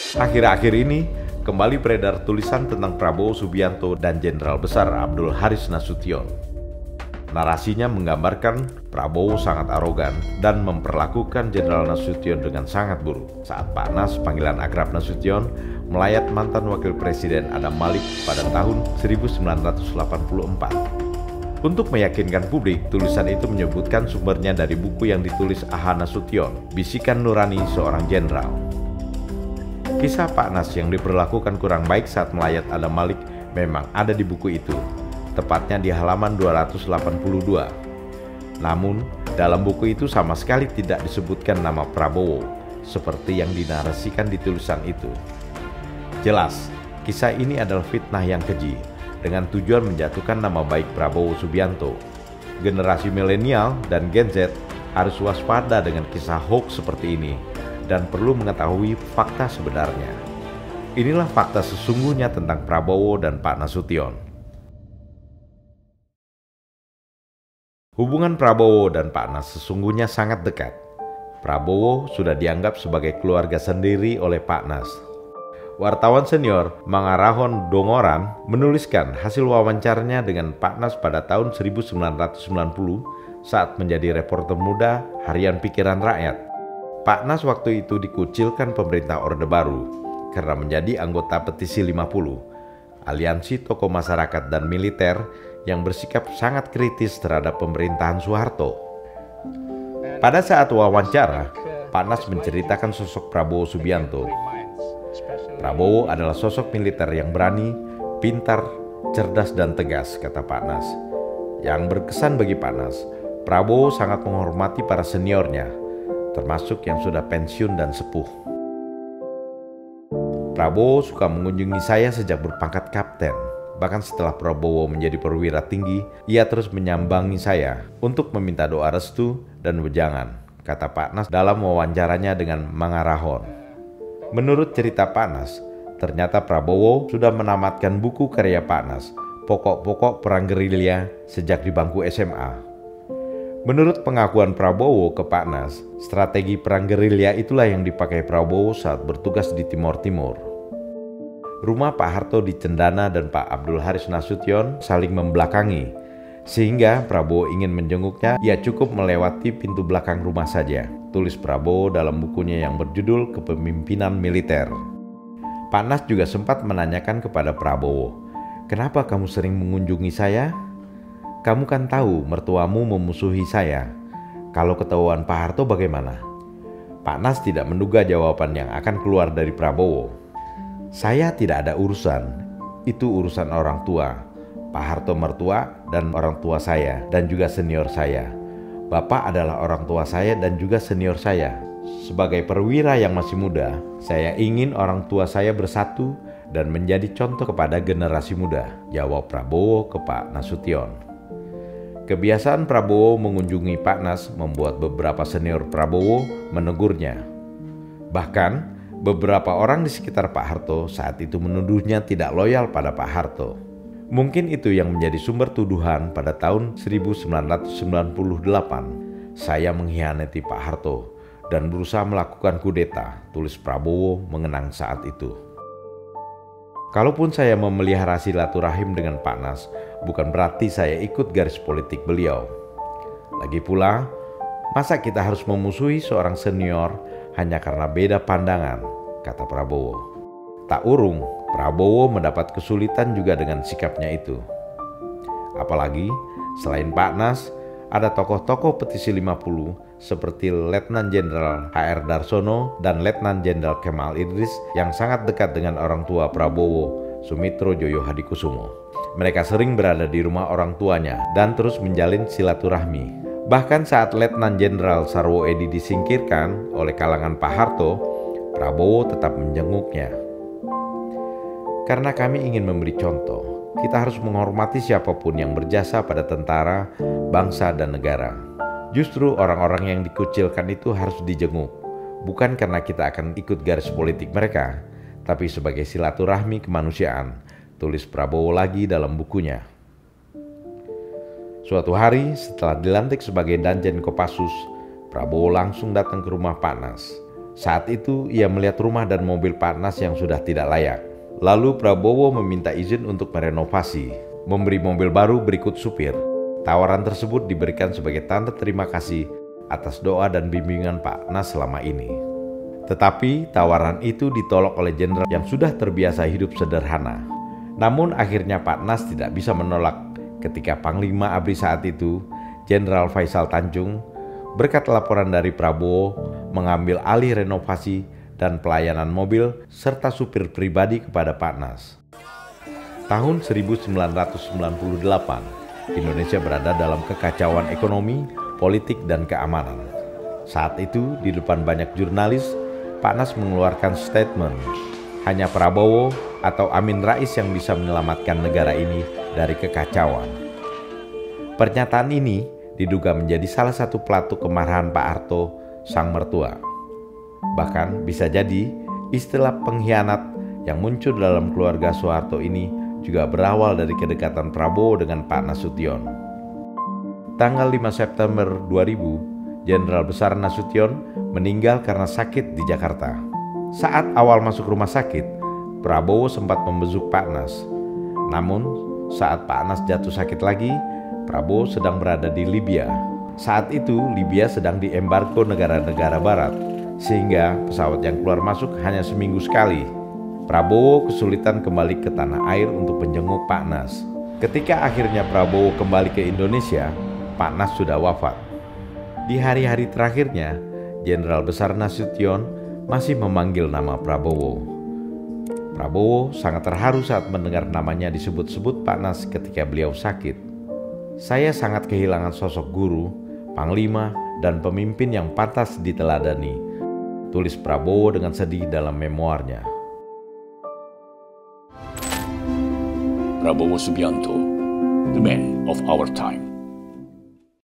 Akhir-akhir ini, kembali beredar tulisan tentang Prabowo Subianto dan Jenderal Besar Abdul Haris Nasution. Narasinya menggambarkan Prabowo sangat arogan dan memperlakukan Jenderal Nasution dengan sangat buruk saat Pak Nas, panggilan akrab Nasution, melayat mantan Wakil Presiden Adam Malik pada tahun 1984. Untuk meyakinkan publik, tulisan itu menyebutkan sumbernya dari buku yang ditulis A.H. Nasution, Bisikan Nurani Seorang Jenderal. Kisah Pak Nas yang diperlakukan kurang baik saat melayat Adam Malik memang ada di buku itu, tepatnya di halaman 282. Namun, dalam buku itu sama sekali tidak disebutkan nama Prabowo, seperti yang dinarasikan di tulisan itu. Jelas, kisah ini adalah fitnah yang keji, dengan tujuan menjatuhkan nama baik Prabowo Subianto. Generasi milenial dan Gen Z harus waspada dengan kisah hoax seperti ini, dan perlu mengetahui fakta sebenarnya. Inilah fakta sesungguhnya tentang Prabowo dan Pak Nasution. Hubungan Prabowo dan Pak Nas sesungguhnya sangat dekat. Prabowo sudah dianggap sebagai keluarga sendiri oleh Pak Nas. Wartawan senior Mangarahon Dongoran menuliskan hasil wawancaranya dengan Pak Nas pada tahun 1990 saat menjadi reporter muda harian Pikiran Rakyat. Pak Nas waktu itu dikucilkan pemerintah Orde Baru karena menjadi anggota Petisi 50, aliansi tokoh masyarakat dan militer yang bersikap sangat kritis terhadap pemerintahan Soeharto. Pada saat wawancara, Pak Nas menceritakan sosok Prabowo Subianto. Prabowo adalah sosok militer yang berani, pintar, cerdas dan tegas, kata Pak Nas. Yang berkesan bagi Pak Nas, Prabowo sangat menghormati para seniornya, termasuk yang sudah pensiun dan sepuh. Prabowo suka mengunjungi saya sejak berpangkat kapten. Bahkan setelah Prabowo menjadi perwira tinggi, ia terus menyambangi saya untuk meminta doa restu dan wejangan, kata Pak Nas dalam wawancaranya dengan Mangarahon. Menurut cerita Pak Nas, ternyata Prabowo sudah menamatkan buku karya Pak Nas, Pokok-pokok Perang Gerilya, sejak di bangku SMA. Menurut pengakuan Prabowo ke Pak Nas, strategi perang gerilya itulah yang dipakai Prabowo saat bertugas di Timor Timur. Rumah Pak Harto di Cendana dan Pak Abdul Haris Nasution saling membelakangi, sehingga Prabowo ingin menjenguknya, ia cukup melewati pintu belakang rumah saja, tulis Prabowo dalam bukunya yang berjudul Kepemimpinan Militer. Pak Nas juga sempat menanyakan kepada Prabowo, "Kenapa kamu sering mengunjungi saya? Kamu kan tahu mertuamu memusuhi saya. Kalau ketahuan Pak Harto bagaimana?" Pak Nas tidak menduga jawaban yang akan keluar dari Prabowo. "Saya tidak ada urusan. Itu urusan orang tua. Pak Harto mertua dan orang tua saya dan juga senior saya. Bapak adalah orang tua saya dan juga senior saya. Sebagai perwira yang masih muda, saya ingin orang tua saya bersatu dan menjadi contoh kepada generasi muda," jawab Prabowo ke Pak Nasution. Kebiasaan Prabowo mengunjungi Pak Nas membuat beberapa senior Prabowo menegurnya. Bahkan, beberapa orang di sekitar Pak Harto saat itu menuduhnya tidak loyal pada Pak Harto. Mungkin itu yang menjadi sumber tuduhan pada tahun 1998. "Saya mengkhianati Pak Harto dan berusaha melakukan kudeta," tulis Prabowo mengenang saat itu. "Kalaupun saya memelihara silaturahim dengan Pak Nas, bukan berarti saya ikut garis politik beliau. Lagi pula, masa kita harus memusuhi seorang senior hanya karena beda pandangan," kata Prabowo. Tak urung, Prabowo mendapat kesulitan juga dengan sikapnya itu. Apalagi, selain Pak Nas, ada tokoh-tokoh Petisi 50 seperti Letnan Jenderal H.R. Darsono dan Letnan Jenderal Kemal Idris yang sangat dekat dengan orang tua Prabowo, Sumitro Joyo Hadikusumo. Mereka sering berada di rumah orang tuanya dan terus menjalin silaturahmi. Bahkan saat Letnan Jenderal Sarwo Edi disingkirkan oleh kalangan Pak Harto, Prabowo tetap menjenguknya. "Karena kami ingin memberi contoh, kita harus menghormati siapapun yang berjasa pada tentara, bangsa, dan negara. Justru orang-orang yang dikucilkan itu harus dijenguk, bukan karena kita akan ikut garis politik mereka, tapi sebagai silaturahmi kemanusiaan," tulis Prabowo lagi dalam bukunya. Suatu hari setelah dilantik sebagai Danjen Kopassus, Prabowo langsung datang ke rumah Pak Nas. Saat itu ia melihat rumah dan mobil Pak Nas yang sudah tidak layak. Lalu Prabowo meminta izin untuk merenovasi, memberi mobil baru berikut supir. Tawaran tersebut diberikan sebagai tanda terima kasih atas doa dan bimbingan Pak Nas selama ini. Tetapi tawaran itu ditolak oleh jenderal yang sudah terbiasa hidup sederhana. Namun akhirnya Pak Nas tidak bisa menolak ketika Panglima ABRI saat itu, Jenderal Faisal Tanjung, berkat laporan dari Prabowo, mengambil alih renovasi dan pelayanan mobil serta supir pribadi kepada Pak Nas. Tahun 1998, Indonesia berada dalam kekacauan ekonomi, politik, dan keamanan. Saat itu, di depan banyak jurnalis, Pak Nas mengeluarkan statement, hanya Prabowo atau Amin Rais yang bisa menyelamatkan negara ini dari kekacauan. Pernyataan ini diduga menjadi salah satu pelatuk kemarahan Pak Harto, sang mertua. Bahkan bisa jadi istilah pengkhianat yang muncul dalam keluarga Soeharto ini juga berawal dari kedekatan Prabowo dengan Pak Nasution. Tanggal 5 September 2000, Jenderal Besar Nasution meninggal karena sakit di Jakarta. Saat awal masuk rumah sakit, Prabowo sempat membesuk Pak Nas. Namun, saat Pak Nas jatuh sakit lagi, Prabowo sedang berada di Libya. Saat itu, Libya sedang diembargo negara-negara barat, sehingga pesawat yang keluar masuk hanya seminggu sekali. Prabowo kesulitan kembali ke tanah air untuk menjenguk Pak Nas. Ketika akhirnya Prabowo kembali ke Indonesia, Pak Nas sudah wafat. Di hari-hari terakhirnya, Jenderal Besar Nasution masih memanggil nama Prabowo. Prabowo sangat terharu saat mendengar namanya disebut-sebut Pak Nas ketika beliau sakit. Saya sangat kehilangan sosok guru, panglima, dan pemimpin yang pantas diteladani, tulis Prabowo dengan sedih dalam memoarnya. Prabowo Subianto, the man of our time.